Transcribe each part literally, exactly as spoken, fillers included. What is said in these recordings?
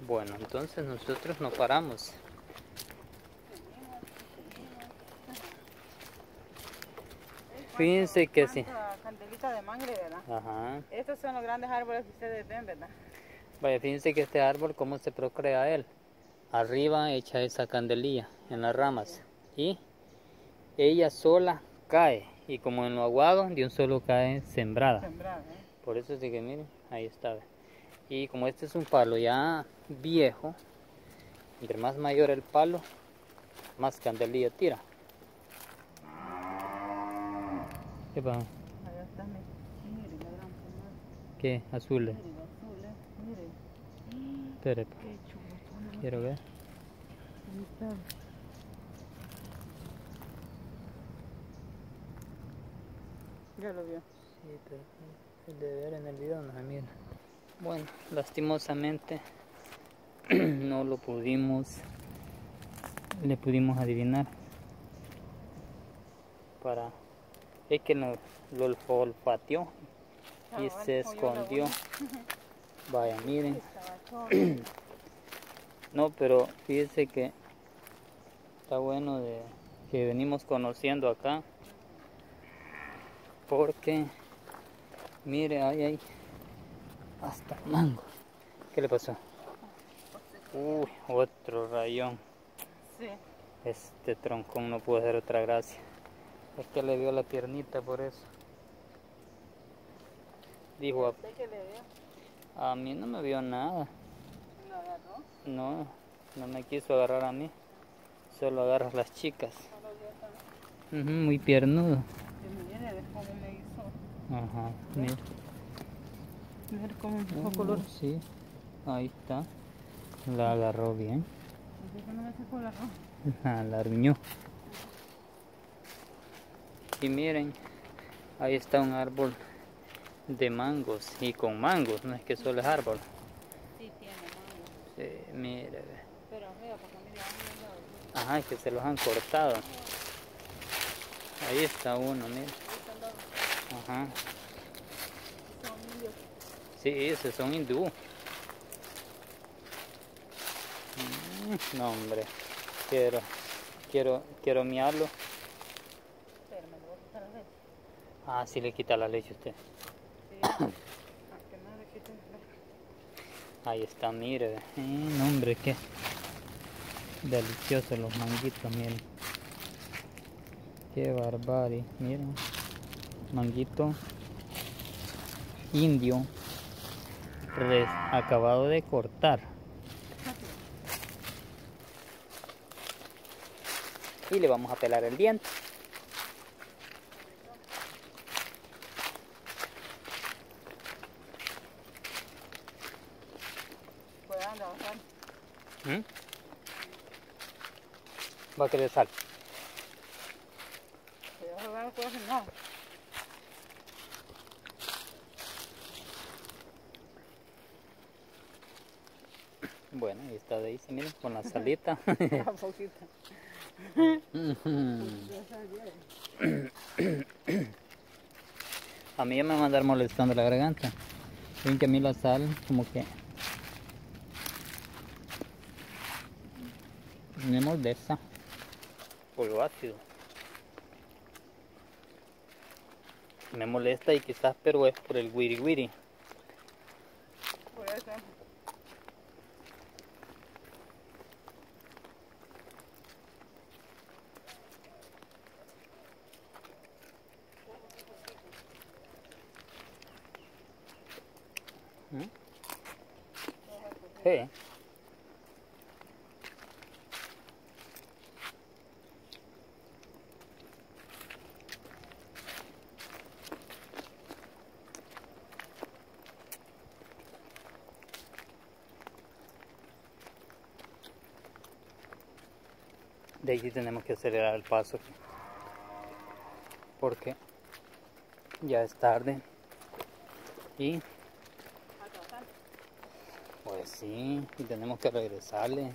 Bueno, entonces nosotros no paramos. Fíjense que sí. Candelita de mangle, ¿verdad? Ajá. Estos son los grandes árboles que ustedes ven, ¿verdad? Vaya, fíjense que este árbol, ¿cómo se procrea él? Arriba echa esa candelilla en las ramas y ella sola cae, y como en lo aguado de un solo cae sembrada. Sembrada, ¿eh? Por eso es de que miren, ahí está. Y como este es un palo ya viejo, entre más mayor el palo, más candelilla tira. ¿Qué pasa? Allá está, mire, mire la gran pomada. ¿Qué? Azules. Mire, los azules, mire. Espere, Qué chulo. quiero ver. Ahí está. Ya lo vio. Sí, pero es de ver en el video, no se mira. Bueno, lastimosamente no lo pudimos, le pudimos adivinar. Para, es que lo, lo olfateó y Ah, se vale, escondió. Vaya, miren. Estaba No, pero fíjese que está bueno de que venimos conociendo acá. Porque, mire, ahí hay hasta mango. ¿Qué le pasó? Uy, otro rayón. Sí. Este troncón no pudo hacer otra gracia. Es que le dio la piernita por eso. Dijo, a, ¿Usted qué le dio? a mí no me vio nada. ¿No agarró? No, no me quiso agarrar a mí. Solo agarra a las chicas. Solo dio acá. Uh-huh, muy piernudo. Y mire, ve cómo me hizo. Ajá, mira. Mire cómo me dejó Uh, color. sí, ahí está. La agarró bien. ¿Por qué no me sacó la roja? La, la arruñó. Y miren, ahí está un árbol de mangos. Y con mangos, no es que solo es árbol. Sí, tiene mango. Sí, mire. Ve. Pero arriba, porque mira, a mí Ajá, es que se los han cortado. Ahí está uno, mira. Ajá. son indios. Sí, esos son hindú. Mm, no, hombre. Quiero, quiero, quiero miarlo. Pero me le voy a quitar la leche. Ah, sí le quita la leche a usted. Sí. Aunque no le quite la leche. Ahí está, mire. Eh, no, hombre, qué deliciosos los manguitos, miren. Qué barbarie, miren. Manguito indio res, acabado de cortar. Y le vamos a pelar el diente. Pues anda, bajar. ¿Mm? Va a querer sal. Pero ahora no puedo hacer nada. Bueno, ahí está Daisy, miren, con la salita. Un poquito. A mí ya me va a andar molestando la garganta. Ven que a mí la sal como que me molesta por lo ácido. Me molesta y quizás, pero es por el wiri wiri. Por eso. ¿Mm? Sí. De ahí tenemos que acelerar el paso porque ya es tarde y pues sí, y tenemos que regresarle.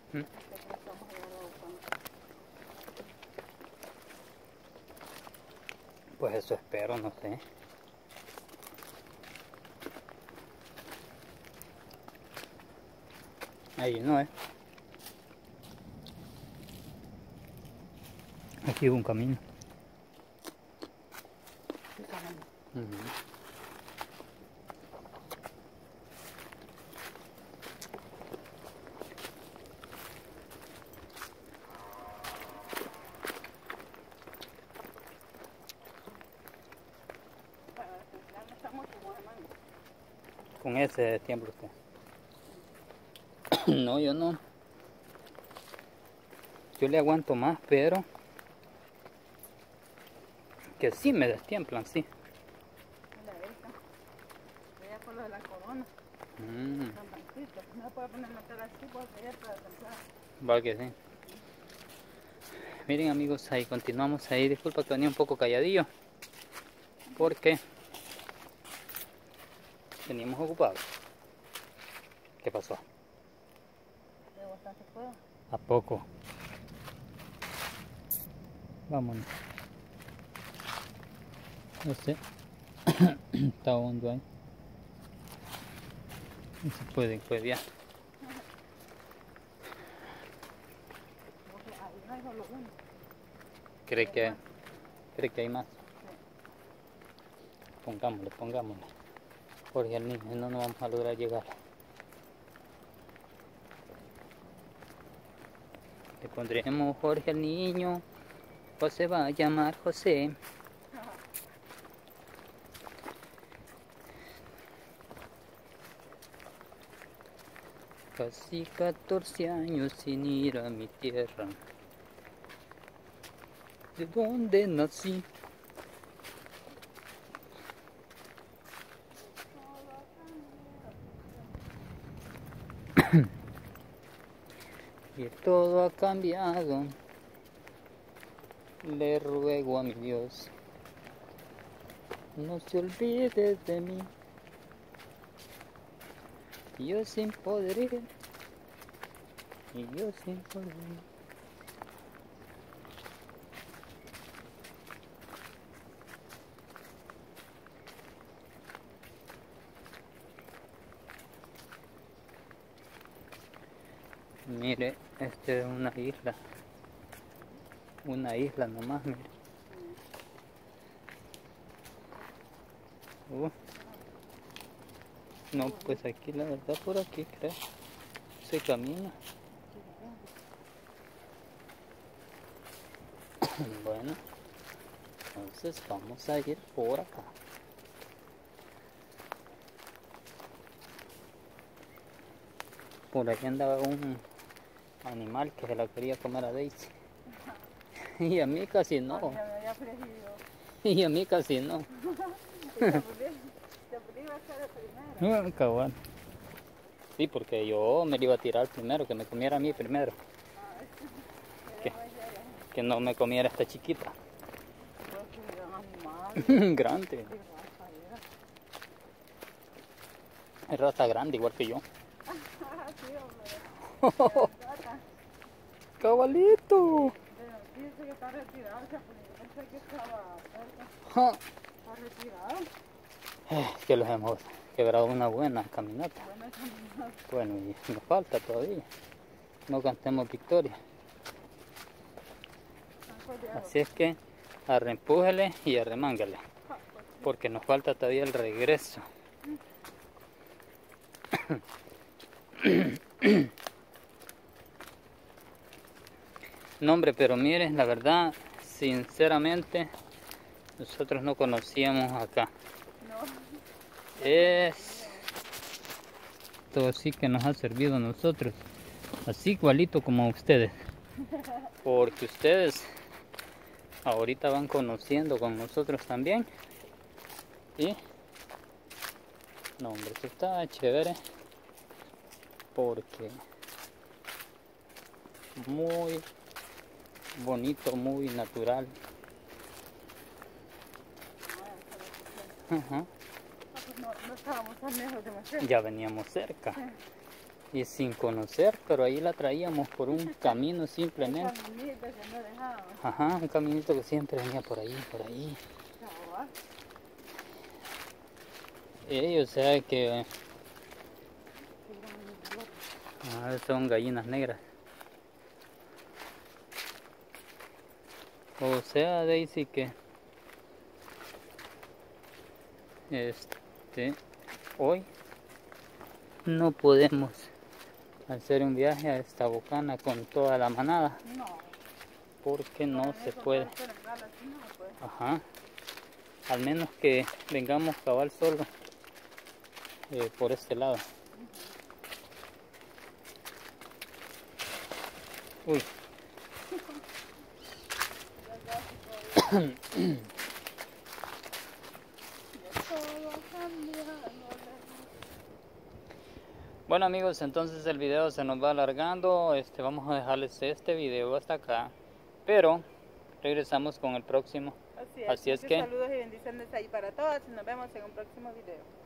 ¿Mm? Pues eso espero, no sé. Ahí no es. Aquí hubo un camino. Uh-huh. Con ese tiempo usted. No, yo no. Yo le aguanto más, pero que sí me destiemplan, sí. Por lo de la corona. Mm. No puede poner la cara así porque ya está cansada. Va que sí. Miren amigos, ahí continuamos ahí. Disculpa que venía un poco calladillo. Porque veníamos ocupados. ¿Qué pasó? ¿De bastante fuego? ¿A poco? Vámonos. No sé. Está hondo ahí. No se puede cuevear. ¿Cree que, ¿Cree que hay más? Pongámosle, pongámosle. Jorge al niño, no nos vamos a lograr llegar. Le pondremos Jorge al niño. José va a llamar José. Casi catorce años sin ir a mi tierra, de donde nací. Y todo ha cambiado. Le ruego a mi Dios, no se olvide de mí. Yo sin poder ir, y yo sin poder ir. Mire, esta es una isla. Una isla nomás, mire. Uh. No, pues aquí la verdad por aquí creo. Se camina. Bueno, entonces vamos a ir por acá. Por ahí andaba un animal que se la quería comer a Daisy. Y a mí casi no. Y a mí casi no. Ah, cabal. Sí, porque yo me lo iba a tirar primero, que me comiera a mí primero. Que, que no me comiera esta chiquita. Grande. Es rata grande, igual que yo. Cabalito. Dice que está retirado, pensé que estaba cerca. Ja. Está retirado. Eh, que los hemos quebrado una buena caminata. Buena caminata. Bueno, y nos falta todavía. No cantemos victoria. Así es que arrempújele y arremángale. Porque nos falta todavía el regreso. No, hombre, pero miren, la verdad, sinceramente, nosotros no conocíamos acá. No. Es todo sí que nos ha servido a nosotros, así igualito como a ustedes. Porque ustedes ahorita van conociendo con nosotros también. Y, no, hombre, esto está chévere. Porque muy bonito, muy natural. Ajá. No, no estábamos tan lejos demasiado. Ya veníamos cerca. y sin conocer, pero ahí la traíamos por un camino simplemente. Un caminito que no dejaba. Ajá, un caminito que siempre venía por ahí, por ahí. Cabal. Y, o sea que Qué gran loco. ah, son gallinas negras. O sea, Daisy, que este hoy no podemos hacer un viaje a esta bocana con toda la manada No. porque no Con se eso, puede. con perengal así no se puede. Ajá. Al menos que vengamos cabal solo eh, por este lado. Uy. Bueno amigos, entonces el video se nos va alargando. Este, vamos a dejarles este video hasta acá, pero regresamos con el próximo. Así es. Así es Muchos que saludos y bendiciones ahí para todas y nos vemos en un próximo video.